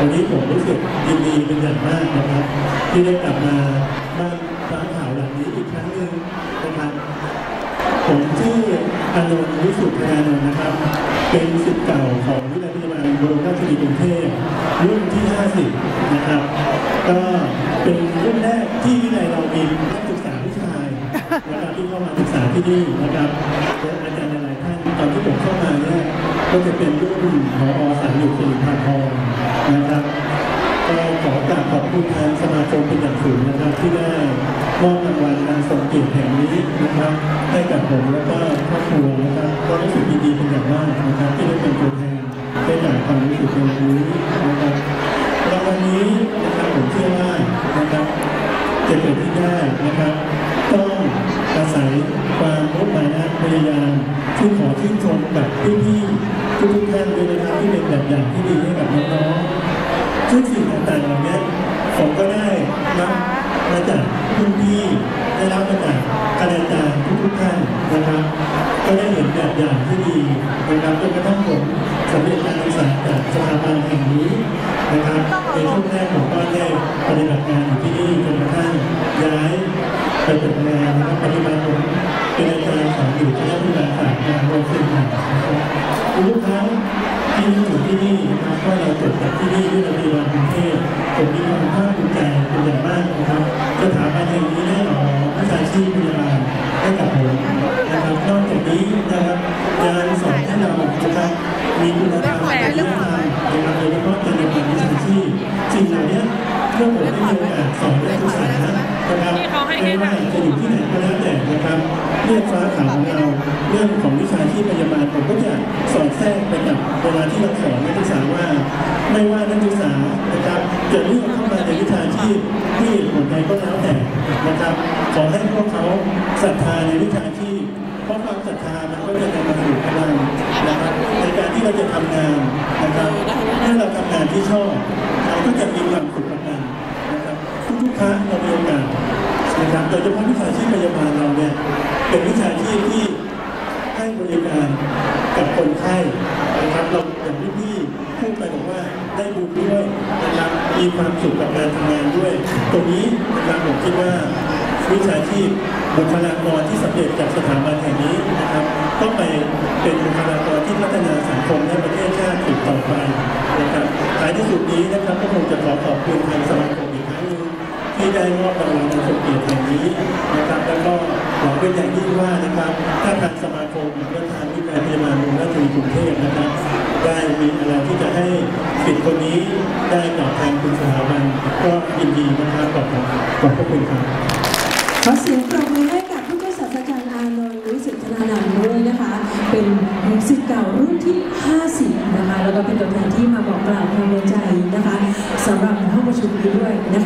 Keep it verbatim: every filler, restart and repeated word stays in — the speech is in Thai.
วันนี้ผมรู้สึกยินดีเป็นอย่างมากนะครับที่ได้กลับมาบ้านฟ้าขาวหลังนี้อีกครั้งหนึ่งนะครับผมชื่ออานนท์ วิสุทธานนท์นะครับเป็นศิษย์เก่าของวิทยาลัยพยาบาลบรมราชชนนีกรุงเทพรุ่นที่ห้าสิบนะครับก็เป็นรุ่นแรกที่วิทยาลัยเรามีนักศึกษาผู้ชายนะครับที่เข้ามาศึกษาที่นี่นะครับและอาจารย์หลายท่านตอนที่ผมเข้ามาเนี่ยก็จะเป็นรุ่นผอ.สันอยู่สิริพันธ์ทองนะครับก็ขอกราบขอบคุณทางสมาคมเป็นอย่างสูงนะครับที่ได้มอบรางวัลการทรงเกียรติแห่งนี้นะครับให้กับผมและก็ครอบครัวนะครับก็รู้สึกดีๆเป็นอย่างมากนะครับที่ได้เป็นตัวแทนได้จ่ายความรู้สึกในวันนี้นะครับรางวัลนี้นะครับผมเชื่อว่านะครับจะเกิดขึ้นได้นะครับต้องอาศัยความมุ่งมั่นและพยายามที่ขอชื่นชมกับพี่ๆทุกๆท่านด้วยนะครับที่เป็นแบบอย่างที่ดีให้กับน้องๆซึ่งสิ่งต่างๆเหล่านี้ผมก็ได้รับมาจากคุณพี่ได้รับมาจากคณาจารย์ทุกๆท่านนะครับก็ได้เห็นแบบอย่างที่ดีนะครับจนกระทั่งผมสำเร็จการศึกษาจากสถาบันแห่งนี้นะครับในช่วงแรกผมก็ได้ปฏิบัติงานอยู่ที่นี่จนกระทั่งย้ายไปปฏิบัติงานนะครับปัจจุบันผมเป็นอาจารย์สอนอยู่คณะวิทยาศาสตร์งานโรงศิลป์นะครับทุกครั้งที่อยู่ที่นี่นะครับก็เราจบจากที่นี่ด้วยโรงพยาบาลกรุงเทพผมมีความภาคภูมิใจเป็นอย่างมากนะครับสถาบันแห่งนี้ได้หล่อวิชาชีพพยาบาลให้กับผมนะครับนอกจากนี้นะครับงานสอนให้เรานะครับมีคุณธรรมและจริยธรรมนะครับโดยเฉพาะการเรียนวิชาชีพสิ่งเหล่านี้เมื่อผมได้มีโอกาสสอนนักศึกษานะครับไม่ว่าจะอยู่ที่ไหนก็แล้วแต่นะครับเรื่องฟ้าขาวของเราเรื่องของวิชาชีพพยาบาลผมก็จะสอนแทรกไปกับเวลาที่เราสอนนักศึกษาว่าไม่ว่านักศึกษานะครับจะเลือกเข้ามาในวิชาชีพที่ผลใดก็แล้วแต่นะครับขอให้พวกเขาศรัทธาในวิชาชีพเพราะความศรัทธามันก็จะนำมาสู่พลังนะครับในการที่เราจะทำงานนะครับถ้าเราทำงานที่ชอบเราก็จะมีความสุขกับมันนะครับทุกๆครั้งเรามีโอกาสนะครับโดยเฉพาะวิชาชีพพยาบาลเราเนี่ยเป็นวิชาชีพที่ให้บริการกับคนไข้นะครับเราอย่างที่พี่พูดไปบอกว่าได้บุญด้วยนะครับมีความสุขกับการทำงานด้วยตรงนี้นะครับผมคิดว่าวิชาชีพบุคลากรที่สำเร็จจากสถาบันแห่งนี้นะครับก็ไปเป็นบุคลากรที่พัฒนาสังคมและประเทศชาติสืบต่อไปนะครับท้ายที่สุดนี้นะครับก็คงจะขอขอบคุณทางสมาคมอีกครั้งนึงที่ได้มอบรางวัลทรงเกียรติแห่งนี้นะครับแล้วก็หวังเป็นอย่างยิ่งว่านะครับถ้าทางสมาคมและทางวิทยาลัยพยาบาลบรมราชชนนีกรุงเทพนะครับได้มีอะไรที่จะให้ศิษย์คนนี้ได้ตอบแทนคุณสถาบันก็ยินดีนะครับขอบคุณขอบคุณครับขอเสียงปรบมือให้กับผู้ช่วยศาสตราจารย์อานนท์ วิสุทธานนท์ด้วยนะคะเป็นศิษย์เก่ารุ่นที่ห้าสิบนะคะแล้วก็เป็นตัวแทนที่มาบอกกล่าวความในใจนะคะสำหรับห้องประชุมนี้ด้วยนะคะ